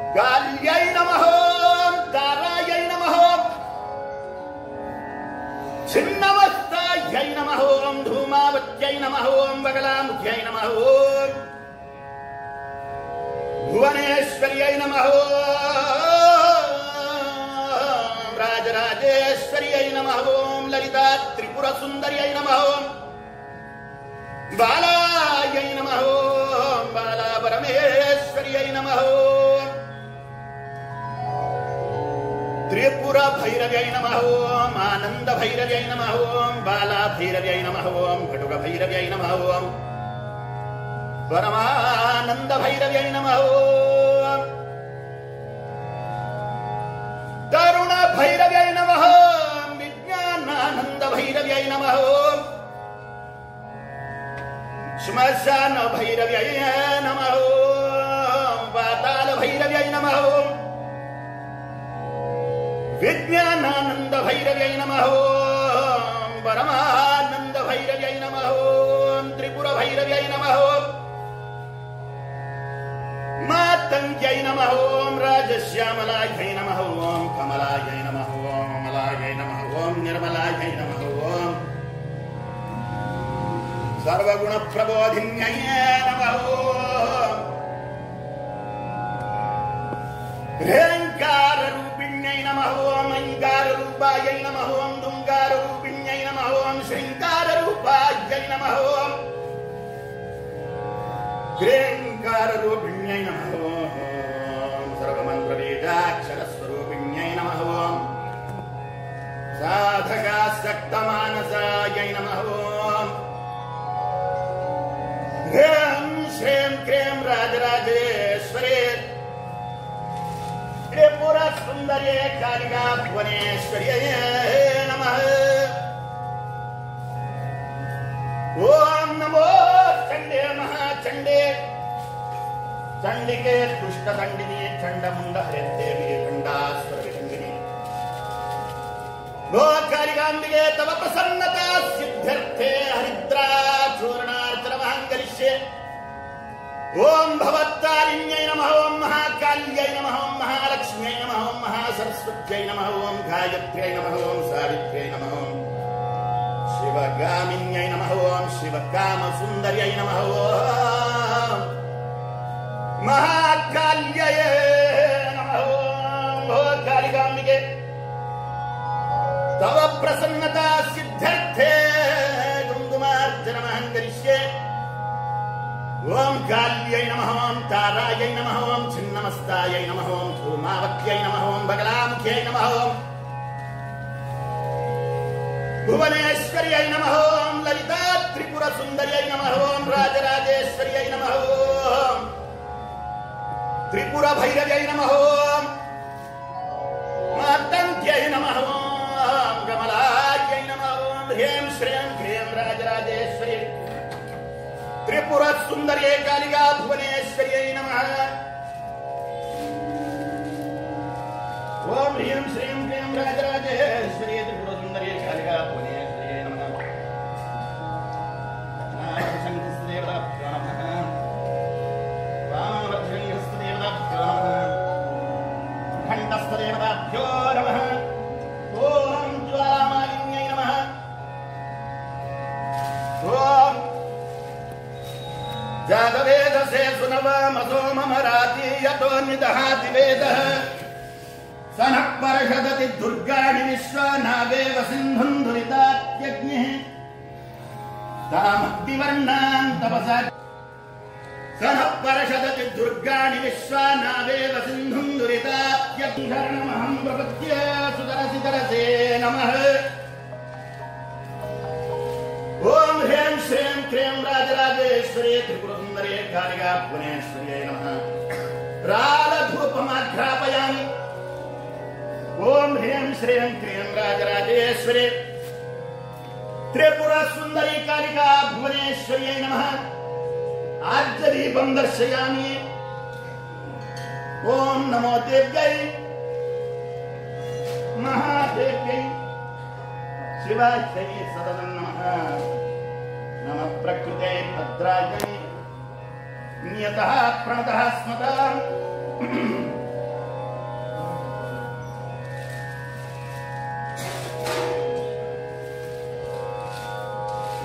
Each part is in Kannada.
काल्यै नमः तारायै नमः छिन्नमस्तायै नमः धूमावत्यै नमः बगलामुख्यै नमः भुवनेश्वर्यै नमः राजराजेश्वर्यै नमः ललिता त्रिपुरसुन्दर्यै नमः बालायै नमः बालापरमेश्वर्यै नमः त्रिपुरा भैरव्यै नमः आनंद भैरव्यै नमः बाला भैरव्यै नमः घटुक भैरव्यै नमः परमानंद भैरव्यै नमः तरुण भैरव्यै नमः विज्ञानानंद भैरव्यै नमः श्मशान भैरव्यै नमः पाताल भैरव्यै नमः विज्ञानानंद भैरव्यै नमः परमानंद भैरव्यै नमः त्रिपुर भैरव्यै नमः मातंग्यै नमः राजश्यामलायै नमः कमलायै नमः अमलायै नमः निर्मलायै नमः सर्वगुण प्रबोधिन्यै नमः ह्रेंकार रूपिण्यै नमः ऐंकार रूपायै नमः दुंकार रूपिण्यै नमः श्रृंकार रूपायै नमः ह्रेंकार रूपिण्यै नमः सर्वमंत्र बीजाक्षर स्वरूपिण्यै नमः साधकासक्त मानसायै नमः ह्रीं श्रीं क्रीं राजराजेश्वरी त्रिपुरा सुंदरी कालिका भुवनेश्वर्यै नमः ओम नमो चंडे महाचंडे चंडिके दुष्ट दंडिनी चंडमुंड हरिदेवी चंडास्वर विचंडिनी नो कालिकांबिके तव प्रसन्नता सिद्ध्यर्थे हरिद्रा चूर्णार्चन महंगलिष्ये ओम भवत्तारिण्यै नमः ओम महाकाल्यै नमः ओम महालक्ष्म्यै नमः ओम महासरस्वत्यै नमः ओम गायत्र्यै नमः ओम सावित्र्यै नमः ओम शिवगामिन्यै नमः ओम शिवकामसुन्दर्यै नमः ओम महाकाल्यै नमः ओम कालिकाम्बिके तव प्रसन्नता सिद्ध्यर्थे कुङ्कुमार्चन महङ्करिष्ये ओम काल्यै नमः ओम तारायै नमः ओम छिन्नमस्तायै नमः ओम धूमावत्यै नमः ओम बगलामुख्यै नमः ओम भुवनेश्वर्यै नमः ओम ललिता त्रिपुरसुन्दर्यै नमः ओम राजराजेश्वर्यै नमः ओम त्रिपुरा भैरव्यै नमः ओम मातंग्यै नमः ओम कमलायै नमः ओम ह्रीं श्रीं क्रीं राजराजेश्वरी त्रिपुरा सुंदर्यै कालिका भुवनेश्वर्यै नमः ओम ह्रीं श्रीं क्रीं राजराजेश्वरी त्रिपुरा सुंदर्यै कालिका भुवनेश्वर्यै नमः नारसिंहस्देवताभ्यो नमः वामवर्धनस्देवताभ्यो नमः घण्टस्देवताभ्यो नमः ओम ज्वालामालिन्यै नमः ओम जातवेदसे सुनवामसो ममराति यतो निदहाति वेदः सनः पर्षदति दुर्गाणि विश्वानावेव सिन्धुम् दुरितात्यग्निः तामग्निवर्णान् तपसा सनः पर्षदति दुर्गाणि विश्वानावेव सिन्धुम् दुरितात्यग्निशरणमहम् प्रपद्ये सुतरसि तरसे नमः ओम ह्रीं श्रीं क्रीं राजराजेश्वरी त्रिपुरसुन्दरी कालिका भुवनेश्वर्यै नमः रालधूपमाघ्रापयामि ओम ह्रीं श्रीं क्रीं राजराजेश्वरी त्रिपुरसुन्दरी कालिका भुवनेश्वर्यै नमः आर्जदीपं दर्शयामि ओम नमो देव्यै महादेव्यै शिवायै सदनं नमः नमः प्रकृते भद्रायै नियतः प्रणतः स्मताम्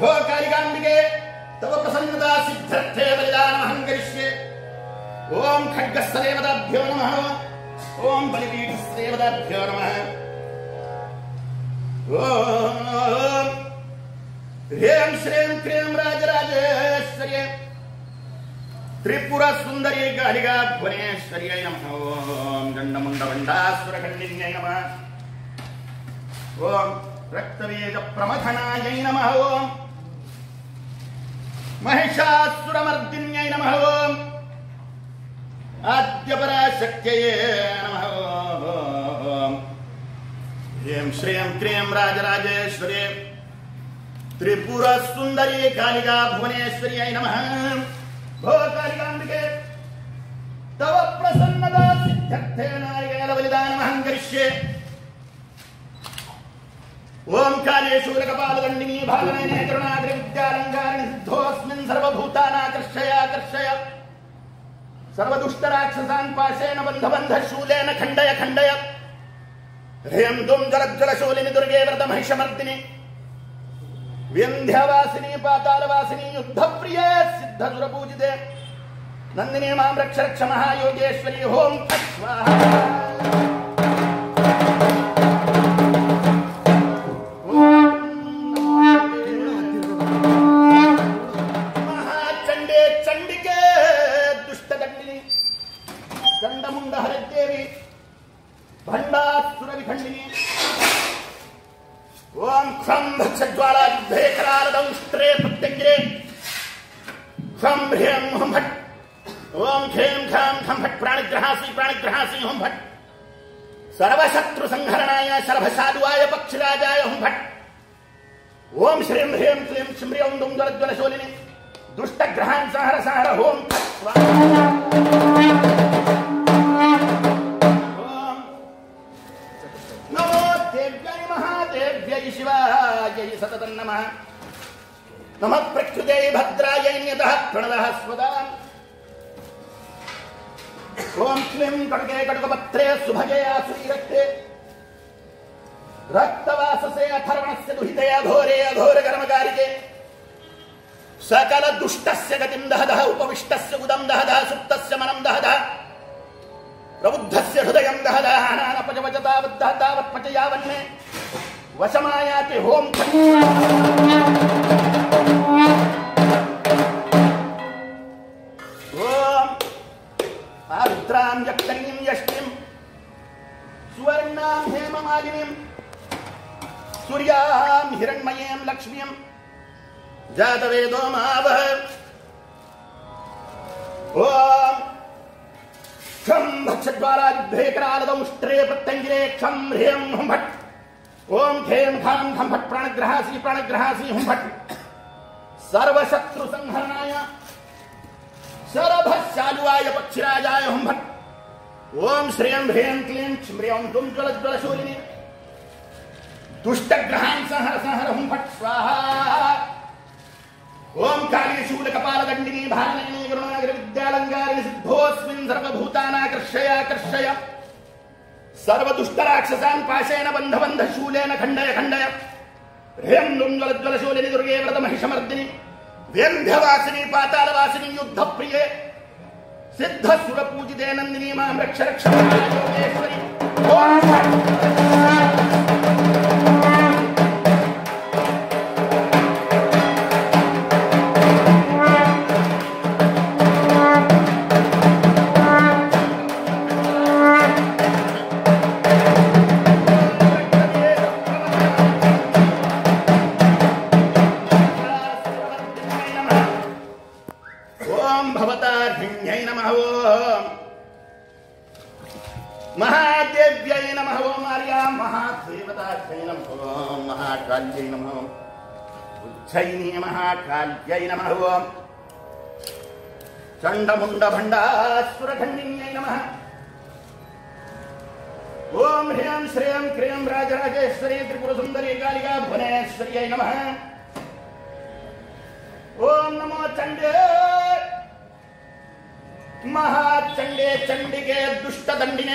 ಭೋ ಕಾಳಿಕಾಂಬಿಕೆ ತವ ಪ್ರಸನ್ನತಾ ಸಿದ್ಧರ್ಥೇ ಬಲಿದಾನಮಹಂಕರಿಷ್ಯೆ. ಓಂ ಖಡ್ಗಸ್ಥದೇವತಾಭ್ಯೋ ನಮಃ. ಓಂ ಬಲಿಪೀಠಸ್ಥದೇವತಾಭ್ಯೋ ನಮಃ. ಓಂ ಹ್ರೀಂ ಶ್ರೀಂ ಕ್ರೀಂ ರಾಜರಾಜೇಶ್ವರ್ಯೇ ತ್ರಿಪುರ ಸುಂದರಿ ಕಾಳಿಕಾ ಭುವನೇಶ್ವರ್ಯೈ ನಮಃ. ಓಂ ಗಂಡಮುಂಡವಂಡಾಸುರಖಂಡಿನ್ಯೈ ನಮಃ. ಓಂ ರಕ್ತವೇಗ ಪ್ರಮಥನಾಯೈ ನಮಃ. ಓಂ ಮಹಿಷಾಸುರಮರ್ದಿನ್ಯೈ ನಮಃ. ಓಂ ಆದ್ಯಪರಾಶಕ್ತಿಯೇ ನಮಃ. ಓಂ ಹ್ರೀಂ ಶ್ರೀಂ ಕ್ರೀಂ ರಾಜರಾಜೇಶ್ವರ್ಯೇ ತ್ರಿಪುರ ಸುಂದರಿ ಕಾಳಿಕಾ ಭುವನೇಶ್ವರ್ಯೈ ನಮಃ. ಭೋ ಕಾಳಿಕಾಂಬಿಕೆ ತವ ಪ್ರಸನ್ನತಾ ಸಿದ್ಧರ್ಥೇ ನಾರಿಕೇಲ ಬಲಿದಾನಮಹಂಕರಿಷ್ಯೆ. ಓಂ ಕಾಲೇ ಶೂಲಕಪಾಲದಂಡಿನಿ ಭಾಗನಯನೆ ಕರುಣಾಗ್ರಿ ವಿದ್ಯಾಲಂಕಾರಿಣಿ ಸಿದ್ಧೋಸ್ಮಿನ್ ಸರ್ವಭೂತಾನಾಕರ್ಷಯಾಕರ್ಷಯ. ಸರ್ವದುಷ್ಟರಾಕ್ಷಸಾನ್ ಪಾಶೇನ ಬಂಧ ಶೂಲೇನ ಖಂಡಯ ಖಂಡಯ. ಹ್ರೀಂ ದುಂ ಜಲಜ್ವಲಶೂಲಿನಿ ದುರ್ಗೆ ವ್ರತ ಮಹಿಷಮರ್ದಿನಿ ವ್ಯಂಧ್ಯವಾಸಿನಿ ಪಾತಾಳವಾಸಿನಿ ಯುದ್ಧ ಪ್ರಿಯೇ ಸಿದ್ಧ ಸುರಪೂಜಿತೆ ನಂದಿನಿ ಮಾಂ ರಕ್ಷ ರಕ್ಷ ಮಹಾಯೋಗೇಶ್ವರಿ. ಓಂ ಫಟ್ ಸ್ವಾಹ. ಮಹಾಚಂಡೇ ಚಂಡಿಕೆ ದುಷ್ಟದಂಡಿನಿ ಚಂಡಮುಂಡ ಹರದೇವಿ ಭಂಡಾಸುರ ವಿಖಂಡಿನಿ. ಓಂ ಖಂ ಭಕ್ಷಜ್ವಾಲಾಯುಧೇ ಕರಾಲದಂಷ್ಟ್ರೇ ಪ್ರತ್ಯಂಗಿರೇ ಖಂ ಹ್ರೀಂ ಹುಂ ಭಟ್. ಓಂ ಖೇಂ ಖಾಂ ಖಂ ಭಟ್ ಪ್ರಾಣಿಗ್ರಹಾಸಿ ಪ್ರಾಣಿಗ್ರಹಾಸಿ ಹುಂ ಭಟ್. ಸರ್ವಶತ್ರು ಸಂಹರಣಾಯ ಶರಭಶಾಲುವಾಯ ಪಕ್ಷಿರಾಜಾಯ ಹುಂ ಭಟ್. ಓಂ ಶ್ರೀಂ ಹ್ರೀಂ ಕ್ಲೀಂ ಶ್ರೀಂ ದುಂ ಜ್ವಲಜ್ವಲಶೂಲಿನಿ ದುಷ್ಟಗ್ರಹಾನ್ ಸಂಹರ ಸಂಹರ. ಓಂ ಫಟ್ ಸ್ವಾಹ. ನಮೋ ದೇವ್ಯೈ ಮಹಾದೇವ್ಯೈ ಶಿವಾಯೈ ಸತತಂ ನಮಃ. ನಮಃ ಪ್ರಕೃತೈ ಭದ್ರಾಯೈ ನಿಯತಃ ಪ್ರಣವಃ ಸ್ವದಾ. ಓಂ ಕ್ಲೀಂ ಕಟಕೆ ಕಟಕಪತ್ರೇ ಸುಭಗೆ ಆಸುರೀರಕ್ತೆ ರಕ್ತವಾಸಸೆ ಅಥರ್ವಣಸ್ಯ ದುಹಿತೆ ಅಘೋರೆ ಅಘೋರ ಕರ್ಮಕಾರಿಕೆ. ಸಕಲ ದುಷ್ಟಸ್ಯ ಗತಿಂ ದಹದಃ ಉಪವಿಷ್ಟಸ್ಯ ಉದಂ ದಹದಃ ಸುಪ್ತಸ್ಯ ಮನಂ ದಹದಃ ಪ್ರಬುದ್ಧಸ್ಯ ಹೃದಯಂ ದಹದಃ ಅನಾನಪಜವಚ ತಾವದ್ದಃ ತಾವತ್ಪಚ ಯಾವನ್ನೇ ವಶಮಾಯಾತಿ. ಓಂ ಓಂ ಆರ್ದ್ರಾಂ ಯಕ್ಷಣೀಂ ಯಷ್ಟಿಂ ಸುವರ್ಣಾಂ ಹೇಮಮಾಲಿನೀಂ ಸೂರ್ಯಾಂ ಹಿರಣ್ಮಯೀಂ ಲಕ್ಷ್ಮೀಂ ಜಾತವೇದೋ ಮಹಾವಹ. ಓಂ ಕ್ಷಂ ಭಕ್ಷಜ್ವಾಲಾಯುಧೇ ಕರಾಲದಂಷ್ಟ್ರೇ ಪ್ರತ್ಯಂಗಿರೇ ಖಂ ಹ್ರೀಂ ಹುಂ ಭಟ್. ಓಂ ಖೇಂ ಖಾಂ ಖಂ ಭಟ್ ಪ್ರಾಣಗ್ರಹಾಸಿ ಪ್ರಾಣಗ್ರಹಾಸಿ ಹುಂ ಭಟ್. ಸರ್ವಶತ್ರು ಸಂಹರಣಾಯ ಶರಭಶಾಲುವಾಯ ಪಕ್ಷಿರಾಜಾಯ ಹುಂ ಭಟ್. ಓಂ ಶ್ರೀಂ ಹ್ರೀಂ ಕ್ಲೀಂ ಶ್ರೀಂ ದುಂ ಜ್ವಲಜ್ವಲಶೂಲಿನಿ ದುಷ್ಟಗ್ರಹಾನ್ ಸಂಹರ ಸಂಹರ ಹುಂ ಭಟ್ ಸ್ವಾಹ. ಓಂ ಕಾಲೇ ಶೂಲಕಪಾಲದಂಡಿನಿ ಭಾಗನಯನೆ ಕರುಣಾಗ್ರಿ ವಿದ್ಯಾಲಂಕಾರಿಣಿ ಸಿದ್ಧೋಸ್ಮಿನ್ ಸರ್ವಭೂತಾನಾಕರ್ಷಯಾಕರ್ಷಯ. ಸರ್ವದುಷ್ಟರಾಕ್ಷಸಾನ್ ಪಾಶೇನ ಬಂಧ ಶೂಲೇನ ಖಂಡಯ ಖಂಡಯ. ಹ್ರೀಂ ದುಂ ಜ್ವಲಜ್ವಲಶೂಲಿನಿ ದುರ್ಗೆ ವ್ರತ ಮಹಿಷಮರ್ದಿನಿ ವ್ಯಂಧ್ಯವಾಸಿನಿ ಪಾತಾಳವಾಸಿನಿ ಯುದ್ಧ ಪ್ರಿಯೇ ಸಿದ್ಧ ಸುರಪೂಜಿತೆ ನಂದಿನಿ ಮಾಂ ರಕ್ಷ ರಕ್ಷ ಮಹಾಯೋಗೇಶ್ವರಿ. ಭವತಾರ್ಹಿಣ್ಯೈ ನಮಃ. ಓಂ ಮಹಾದೇವ್ಯೈ ನಮಃ. ಓಂ ಆರ್ಯಾಂ ಮಹಾದೇವತಾರ್ಹೈ ನಮಃ. ಓಂ ಮಹಾಕಾಲ್ಯೈ ನಮಃ. ಉಜ್ಜಯಿನಿ ಮಹಾಕಾಲ್ಯೈ ನಮಃ. ಓಂ ಚಂಡಮುಂಡ ಭಂಡಾಸುರಖಂಡಿನ್ಯೈ ನಮಃ. ಓಂ ಹ್ರೀಂ ಶ್ರೀಂ ಕ್ರೀಂ ರಾಜರಾಜೇಶ್ವರಿ ತ್ರಿಪುರ ಸುಂದರಿ ಕಾಳಿಕಾ ಭುವನೇಶ್ವರ್ಯೈ ನಮಃ. ಓಂ ನಮೋ ಚಂಡೇ ಮಹಾಚಂಡೇ ಚಂಡಿಕೆ ದುಷ್ಟದಂಡಿನೆ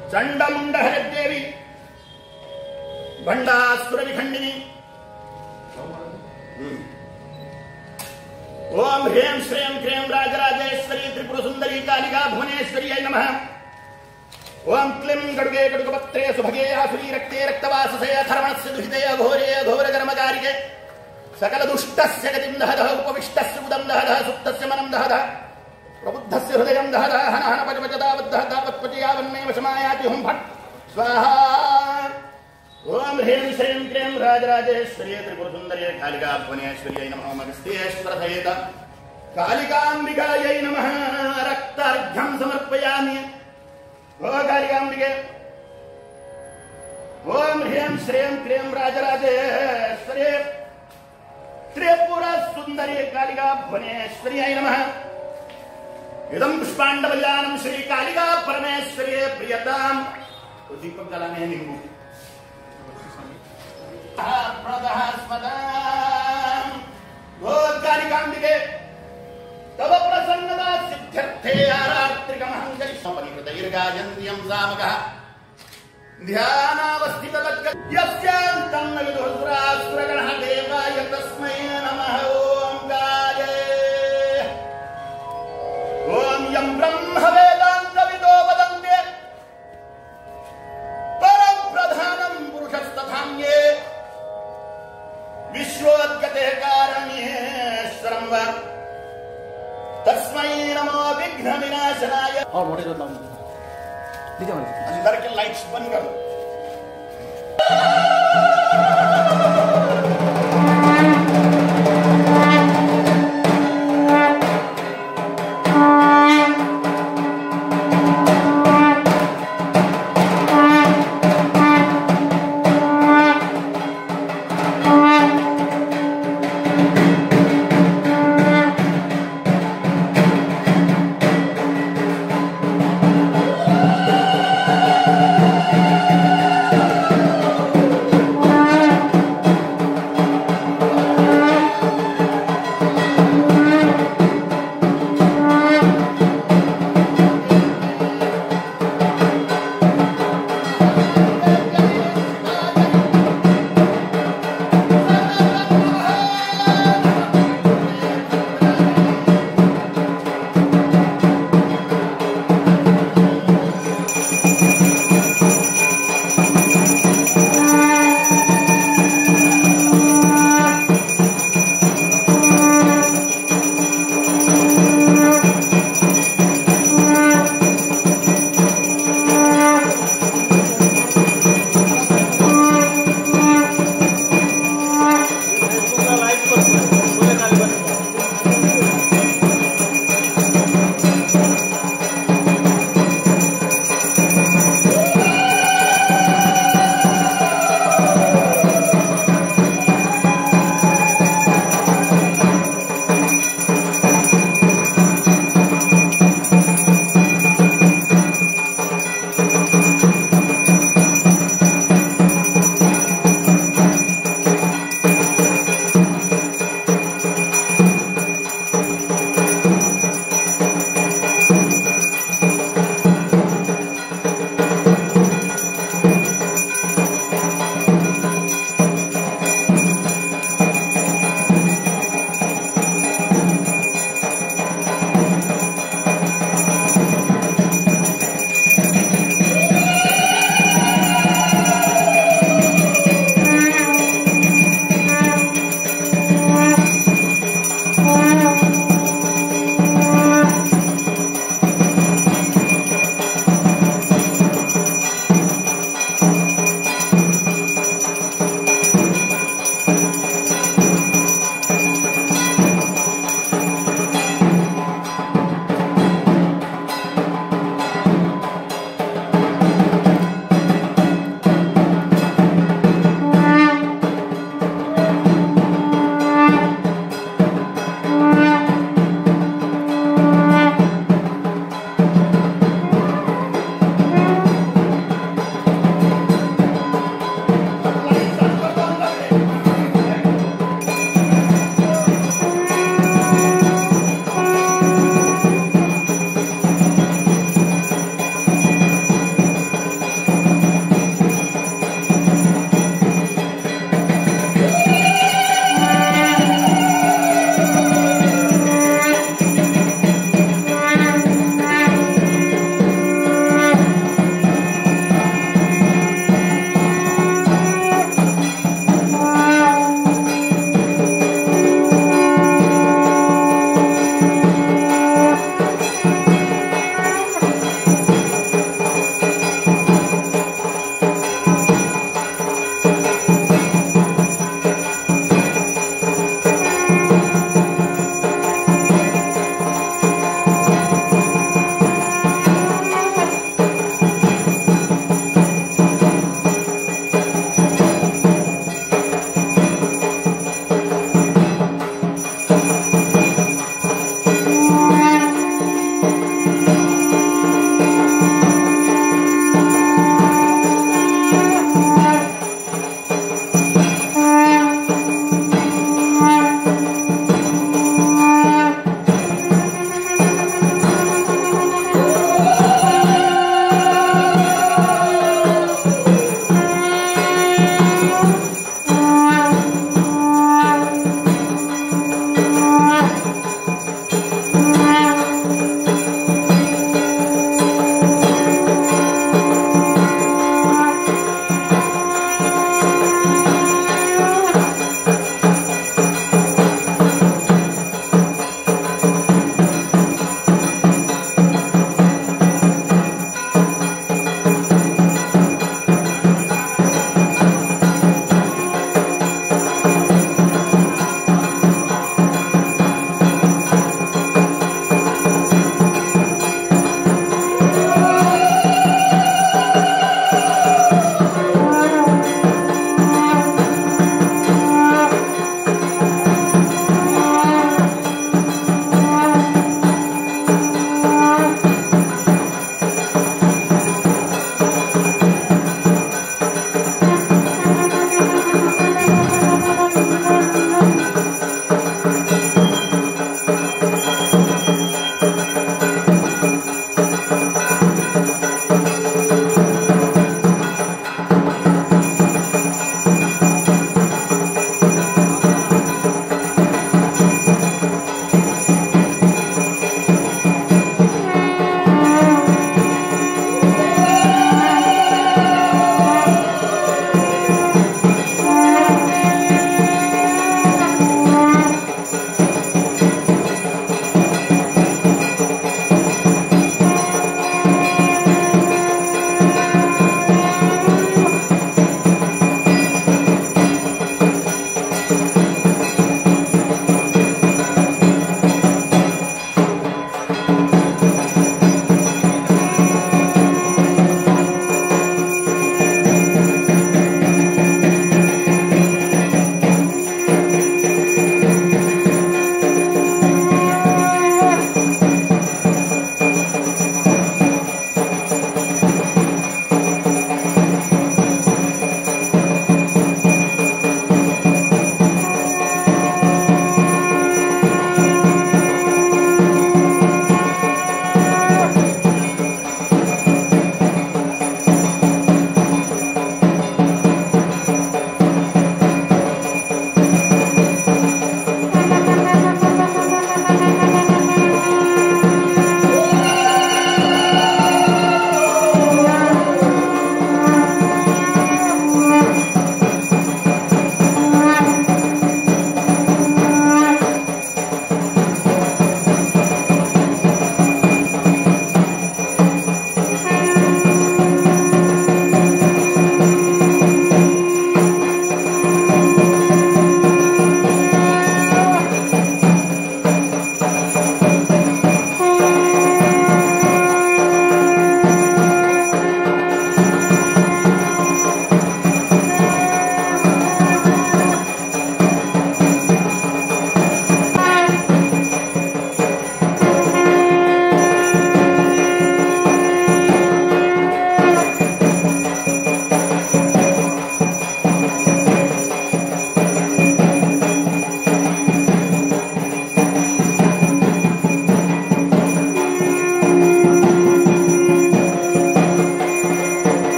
ಚಂಡಮುಂಡ ಹರದೇವಿ ಭಂಡಾಸುರ ವಿಖಂಡಿನಿ ओम ह्रीं श्रीं क्रीं राजराजेश्वरी त्रिपुर सुंदरी कालिका भुवनेश्वर्यै नमः। ओम क्लीं गड़ुगे गड़ुगपत्रे सुभगे आसुरी रक्ते रक्तवाससे अथर्वणस्य दुहिते अघोरे अघोरकर्मकारिके सकल दुष्टस्य गतिं दहदः उपविष्टस्य उदं दहदः सुप्तस्य मनं दहदः प्रबुद्धस्य हृदयं दहदः हन हन पचपचदावद्धः तावत्पचयावन्मे वशमायाति हुं फट् स्वाहा। ओम ह्रीं श्रीं क्रीं राजराजेश्वर्यै त्रिपुरसुन्दर्यै कालिका भुवनेश्वर्यै नमः। अगस्त्येश्वर सहित कालिकाम्बिकायै नमः। रक्तार्घ्यं समर्पयामि। ओ कालिकाम्बिके ओम ह्रीं श्रीं क्रीं राजराजेश्वर्यै त्रिपुरसुन्दर्यै कालिका भुवनेश्वर्यै नमः। इदं पुष्पाण्डवल्यानं श्री कालिका परमेश्वर्यै प्रियताम्। दीपक जलाने हैं निम्बू कालिकाम्बिके तव प्रसन्नता सिद्ध्यर्थे आरात्रिकमहङ्करिष्मपरिकृतैर्गायन्त्यं सामकः ध्यानावस्थिततद्ग यस्यान्तं न विदुःसुरासुरगणः देवाय तस्मै नमः। ओंकारे ओम यं ब्रह्म वेदान्तविदो वदन्ते परं प्रधानं पुरुषस्तथान्ये विश्वोद्गते कारणेश्वरं वा तस्मै नमो विघ्न विनाशनाय। और मोटे जो अंदर के लाइट्स बंद करो।